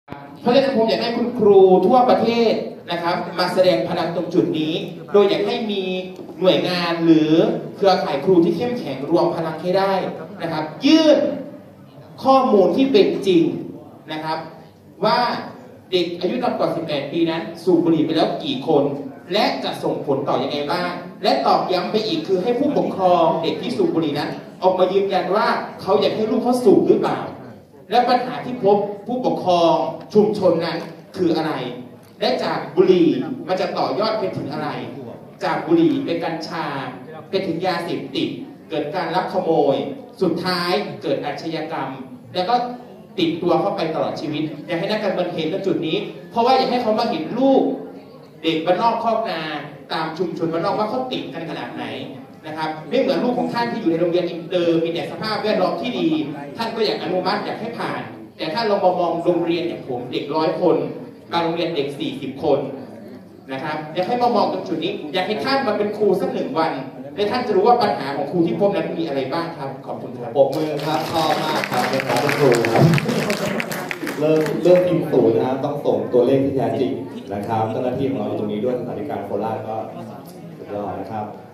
เพราะฉะนั้นผมอยากให้คุณครูทั่วประเทศนะครับมาแสดงพลังตรงจุดนี้โดยอยากให้มีหน่วยงานหรือเครือข่ายครูที่เข้มแข็งรวมพลังให้ได้นะครับยื่นข้อมูลที่เป็นจริงนะครับว่าเด็กอายุต่ำกว่า 18 ปีนั้นสูบบุหรี่ไปแล้วกี่คนและจะส่งผลต่อยังไงบ้างและตอกย้ำไปอีกคือให้ผู้ปกครองเด็กที่สูบบุหรี่นั้นออกมายืนยันว่าเขาอยากให้ลูกเขาสูบหรือเปล่าและปัญหาที่พบผู้ปกครองชุมชนนั้นคืออะไรและจากบุหรี่มันจะต่อยอดไปถึงอะไรจากบุหรี่เป็นกัญชาเป็นถึงยาเสพติดเกิดการลักขโมยสุดท้ายเกิดอาชญากรรมแล้วก็ติดตัวเข้าไปตลอดชีวิตอยากให้นักการเมืองเห็นจุดนี้เพราะว่าอยากให้เขามาเห็นลูกเด็กบ้านนอกคอกนาตามชุมชนบ้านนอกว่าเขาติดกันขนาดไหนนะครับไม่เหมือนลูกของท่านที่อยู่ในโรงเรียนอินเตอร์มีแต่สภาพแวดล้อมที่ดีท่านก็อยากอนุมัติอยากให้ผ่านแต่ถ้าเรามองโรงเรียนอย่างผมเด็ก100 คนบางโรงเรียนเด็ก40 คนนะครับอยากให้มามองตรงจุดนี้อยากให้ท่านมาเป็นครูสัก1 วันและท่านจะรู้ว่าปัญหาของครูที่พบนั้นมีอะไรบ้างครับขอบคุณครับปรบมือครับชอบมากครับเป็นของคุณครูครับเรื่องทีมศูนย์นะครับต้องส่งตัวเลขที่แท้จริงนะครับเจ้าหน้าที่ของเราอยู่ตรงนี้ด้วยสถานการณ์โคราชก็สุดยอดนะครับ